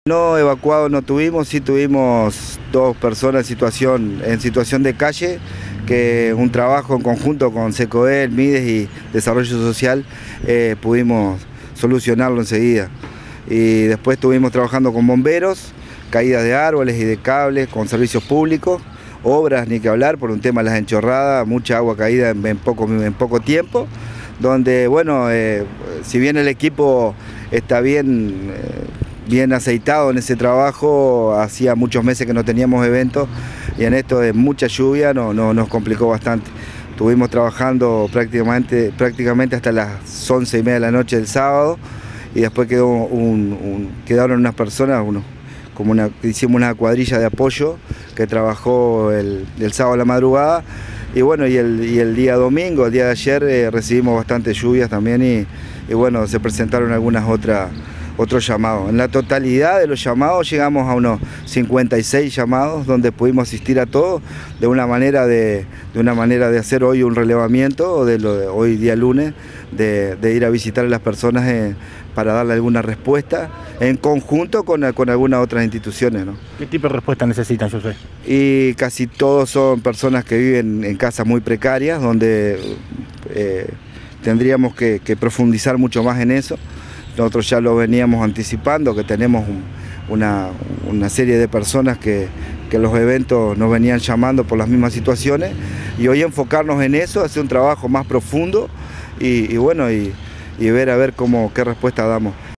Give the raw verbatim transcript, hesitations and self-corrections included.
No, evacuados no tuvimos, sí tuvimos dos personas en situación, en situación de calle, que un trabajo en conjunto con SECODEL, MIDES y Desarrollo Social eh, pudimos solucionarlo enseguida. Y después estuvimos trabajando con bomberos, caídas de árboles y de cables, con servicios públicos, obras ni que hablar por un tema de las enchorradas, mucha agua caída en, en, poco, en poco tiempo, donde bueno, eh, si bien el equipo está bien, eh, bien aceitado en ese trabajo, hacía muchos meses que no teníamos eventos y en esto de mucha lluvia no, no, nos complicó bastante. Estuvimos trabajando prácticamente, prácticamente hasta las once y media de la noche del sábado y después quedó un, un, quedaron unas personas, uno, como una, hicimos una cuadrilla de apoyo que trabajó el, el sábado a la madrugada y bueno, y el, y el día domingo, el día de ayer eh, recibimos bastantes lluvias también y, y bueno, se presentaron algunas otras otros llamados. En la totalidad de los llamados llegamos a unos cincuenta y seis llamados donde pudimos asistir a todos de una manera de, de, una manera de hacer hoy un relevamiento, de lo de hoy día lunes, de, de ir a visitar a las personas eh, para darle alguna respuesta en conjunto con, con algunas otras instituciones, ¿no? ¿Qué tipo de respuesta necesitan, José? Y casi todos son personas que viven en casas muy precarias, donde eh, tendríamos que, que profundizar mucho más en eso. Nosotros ya lo veníamos anticipando, que tenemos un, una, una serie de personas que, que los eventos nos venían llamando por las mismas situaciones y hoy enfocarnos en eso, hacer un trabajo más profundo y, y bueno, y, y ver a ver cómo, qué respuesta damos.